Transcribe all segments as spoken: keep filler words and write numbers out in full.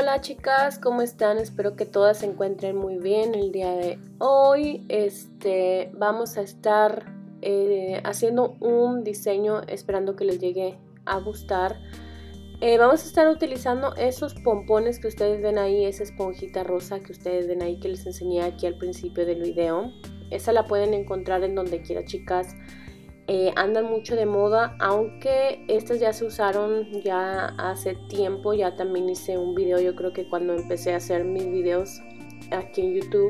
Hola chicas, ¿cómo están? Espero que todas se encuentren muy bien el día de hoy. Este, vamos a estar eh, haciendo un diseño, esperando que les llegue a gustar. Eh, vamos a estar utilizando esos pompones que ustedes ven ahí, esa esponjita rosa que ustedes ven ahí que les enseñé aquí al principio del video. Esa la pueden encontrar en donde quiera, chicas. Eh, andan mucho de moda, aunque estas ya se usaron ya hace tiempo. Ya también hice un video, yo creo que cuando empecé a hacer mis videos aquí en YouTube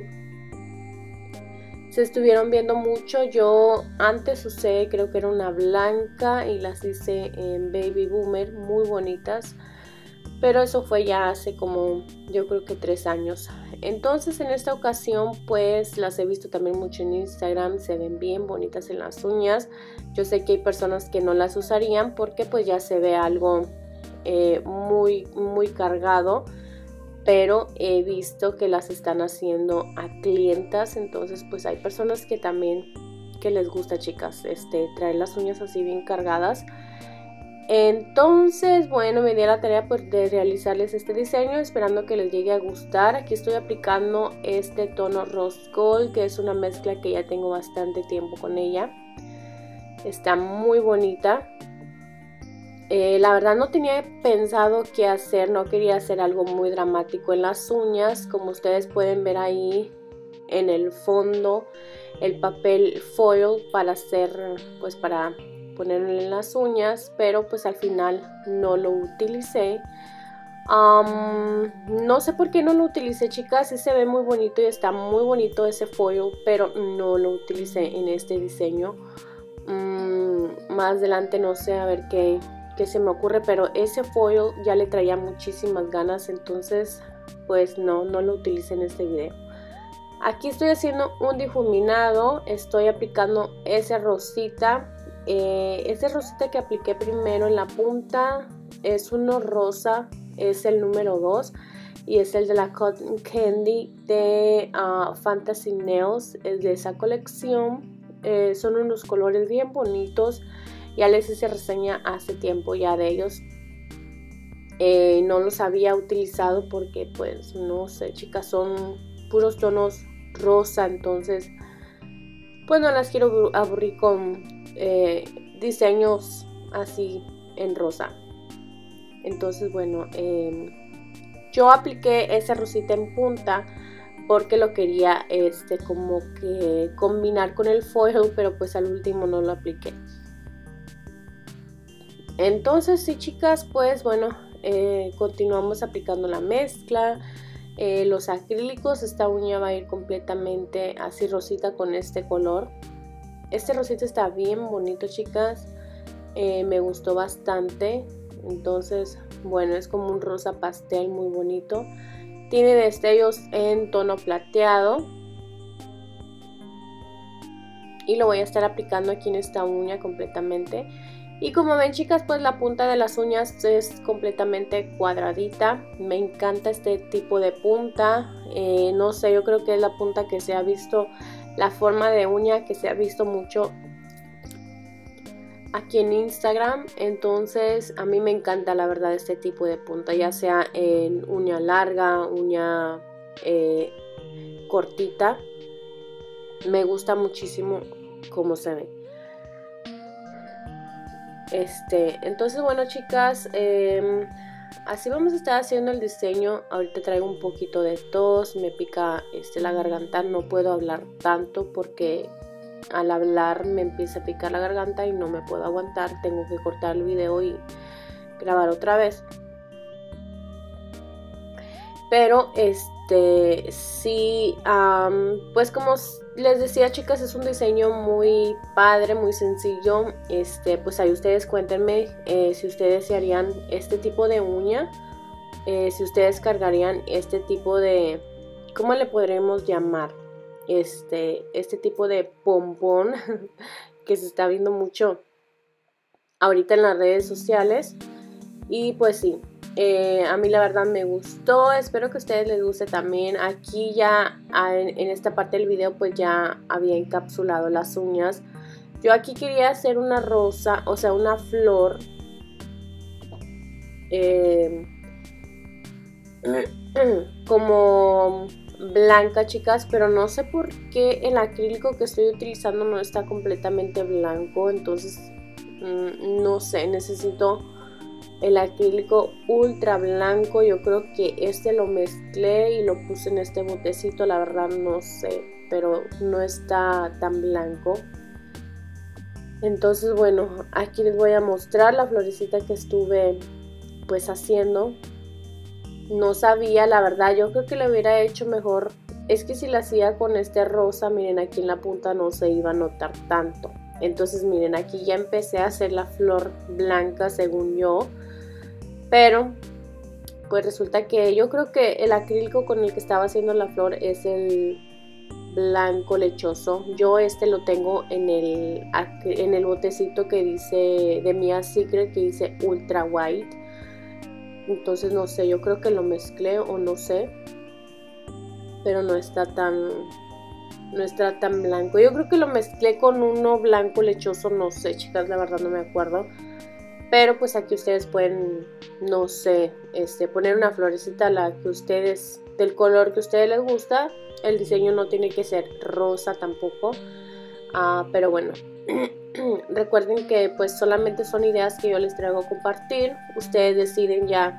se estuvieron viendo mucho. Yo antes usé, creo que era una blanca y las hice en Baby Boomer, muy bonitas, pero eso fue ya hace como yo creo que tres años. Entonces en esta ocasión pues las he visto también mucho en Instagram, se ven bien bonitas en las uñas. Yo sé que hay personas que no las usarían porque pues ya se ve algo eh, muy muy cargado, pero he visto que las están haciendo a clientas, entonces pues hay personas que también que les gusta, chicas, este traer las uñas así bien cargadas. Entonces, bueno, me di a la tarea pues, de realizarles este diseño, esperando que les llegue a gustar. Aquí estoy aplicando este tono Rose Gold, que es una mezcla que ya tengo bastante tiempo con ella. Está muy bonita. Eh, la verdad no tenía pensado qué hacer, no quería hacer algo muy dramático en las uñas. Como ustedes pueden ver ahí en el fondo, el papel foil para hacer, pues para ponerlo en las uñas, pero pues al final no lo utilicé. Um, no sé por qué no lo utilicé, chicas. Sí se ve muy bonito y está muy bonito ese foil, pero no lo utilicé en este diseño. Um, más adelante no sé, a ver qué, qué se me ocurre, pero ese foil ya le traía muchísimas ganas, entonces pues no, no lo utilicé en este video. Aquí estoy haciendo un difuminado, estoy aplicando ese rosita. Eh, ese rosita que apliqué primero en la punta es uno rosa, es el número dos y es el de la Cotton Candy de uh, Fantasy Nails, es de esa colección. Eh, son unos colores bien bonitos, ya les hice reseña hace tiempo ya de ellos. Eh, no los había utilizado porque pues no sé, chicas, son puros tonos rosa, entonces pues no las quiero aburrir con eh, diseños así en rosa. Entonces bueno, eh, yo apliqué esa rosita en punta porque lo quería este como que combinar con el foil, pero pues al último no lo apliqué. Entonces sí, chicas, pues bueno, eh, continuamos aplicando la mezcla. Eh, los acrílicos, esta uña va a ir completamente así rosita con este color. Este rosita está bien bonito, chicas, eh, me gustó bastante. Entonces bueno, es como un rosa pastel muy bonito, tiene destellos en tono plateado y lo voy a estar aplicando aquí en esta uña completamente. Y como ven, chicas, pues la punta de las uñas es completamente cuadradita. Me encanta este tipo de punta. Eh, no sé, yo creo que es la punta que se ha visto, la forma de uña que se ha visto mucho aquí en Instagram. Entonces a mí me encanta la verdad este tipo de punta, ya sea en uña larga, uña eh, cortita. Me gusta muchísimo cómo se ve. Este, entonces bueno, chicas, eh, así vamos a estar haciendo el diseño. Ahorita traigo un poquito de tos, me pica este, la garganta, no puedo hablar tanto porque al hablar me empieza a picar la garganta y no me puedo aguantar. Tengo que cortar el video y grabar otra vez. Pero este sí, um, pues como les decía, chicas, es un diseño muy padre, muy sencillo. Este, pues ahí ustedes cuéntenme eh, si ustedes se harían este tipo de uña, eh, si ustedes cargarían este tipo de, ¿cómo le podremos llamar? Este, este tipo de pompón que se está viendo mucho ahorita en las redes sociales. Y pues sí, eh, a mí la verdad me gustó, espero que a ustedes les guste también. Aquí ya en, en esta parte del video pues ya había encapsulado las uñas. Yo aquí quería hacer una rosa, o sea una flor, eh, como blanca, chicas, pero no sé por qué el acrílico que estoy utilizando no está completamente blanco. Entonces no sé, necesito el acrílico ultra blanco. Yo creo que este lo mezclé y lo puse en este botecito, la verdad no sé, pero no está tan blanco. Entonces bueno, aquí les voy a mostrar la florecita que estuve pues haciendo. No sabía, la verdad, yo creo que lo hubiera hecho mejor. Es que si la hacía con este rosa, miren, aquí en la punta no se iba a notar tanto. Entonces miren, aquí ya empecé a hacer la flor blanca según yo, pero pues resulta que yo creo que el acrílico con el que estaba haciendo la flor es el blanco lechoso. Yo este lo tengo en el, en el botecito que dice de Mia Secret, que dice Ultra White. Entonces no sé, yo creo que lo mezclé o no sé, pero no está tan no está tan blanco. Yo creo que lo mezclé con uno blanco lechoso, no sé, chicas, la verdad no me acuerdo. Pero pues aquí ustedes pueden, no sé, este, poner una florecita la que ustedes, del color que a ustedes les gusta. El diseño no tiene que ser rosa tampoco, uh, pero bueno. Recuerden que pues solamente son ideas que yo les traigo a compartir. Ustedes deciden ya,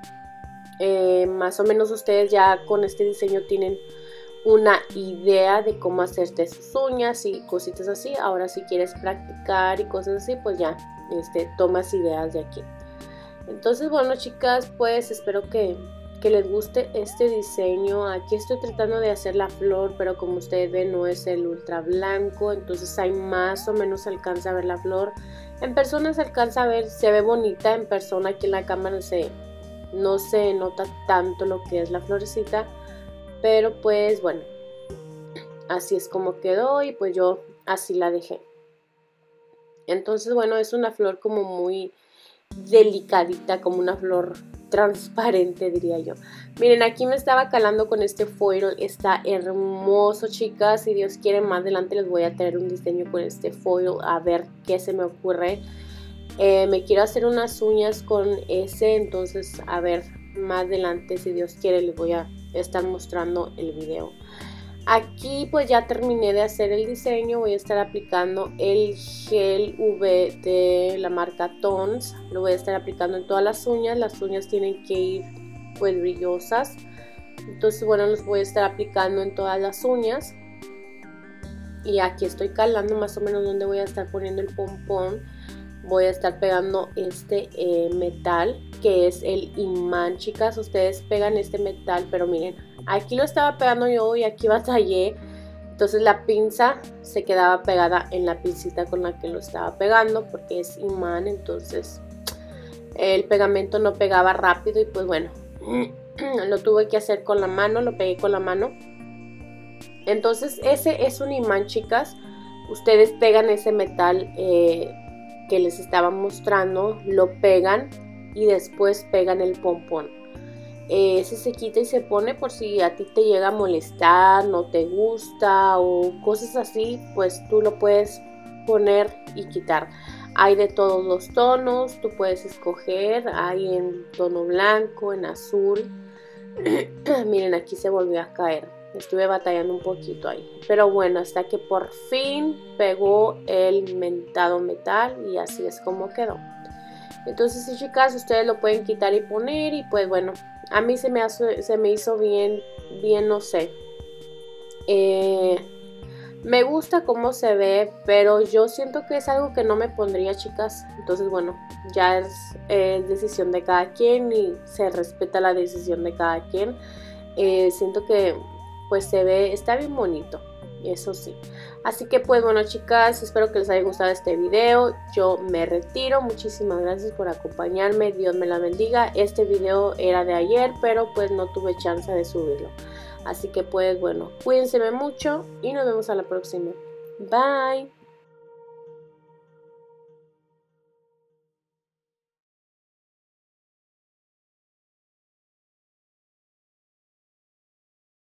eh, más o menos ustedes ya con este diseño tienen una idea de cómo hacerte sus uñas y cositas así. Ahora si quieres practicar y cosas así, pues ya este, tomas ideas de aquí. Entonces bueno, chicas, pues espero que, que les guste este diseño. Aquí estoy tratando de hacer la flor, pero como ustedes ven no es el ultra blanco, entonces ahí más o menos se alcanza a ver la flor. En persona se alcanza a ver, se ve bonita en persona. Aquí en la cámara se, no se nota tanto lo que es la florecita, pero pues bueno, así es como quedó y pues yo así la dejé. Entonces bueno, es una flor como muy delicadita, como una flor transparente, diría yo. Miren, aquí me estaba calando con este foil, está hermoso, chicas. Si Dios quiere, más adelante les voy a traer un diseño con este foil, a ver qué se me ocurre. Eh, me quiero hacer unas uñas con ese, entonces a ver, más adelante, si Dios quiere, les voy a estar mostrando el video. Aquí pues ya terminé de hacer el diseño. Voy a estar aplicando el gel U V de la marca Tons. Lo voy a estar aplicando en todas las uñas. Las uñas tienen que ir pues brillosas. Entonces bueno, los voy a estar aplicando en todas las uñas. Y aquí estoy calando más o menos donde voy a estar poniendo el pompón. Voy a estar pegando este eh, metal, que es el imán, chicas. Ustedes pegan este metal, pero miren, aquí lo estaba pegando yo y aquí batallé. Entonces la pinza se quedaba pegada en la pincita con la que lo estaba pegando, porque es imán. Entonces el pegamento no pegaba rápido y pues bueno, lo tuve que hacer con la mano, lo pegué con la mano. Entonces ese es un imán, chicas. Ustedes pegan ese metal eh, que les estaba mostrando, lo pegan y después pegan el pompón. Eh, ese se quita y se pone por si a ti te llega a molestar, no te gusta o cosas así, pues tú lo puedes poner y quitar. Hay de todos los tonos, tú puedes escoger, hay en tono blanco, en azul. Miren, aquí se volvió a caer. Estuve batallando un poquito ahí, pero bueno, hasta que por fin pegó el mentado metal y así es como quedó. Entonces sí, chicas, ustedes lo pueden quitar y poner y pues bueno, a mí se me, hace, se me hizo bien, bien, no sé. Eh, me gusta cómo se ve, pero yo siento que es algo que no me pondría, chicas. Entonces bueno, ya es, es decisión de cada quien y se respeta la decisión de cada quien. Eh, siento que pues se ve, está bien bonito, eso sí. Así que pues bueno, chicas, espero que les haya gustado este video. Yo me retiro, muchísimas gracias por acompañarme, Dios me la bendiga. Este video era de ayer, pero pues no tuve chance de subirlo. Así que pues bueno, cuídense mucho y nos vemos a la próxima. Bye.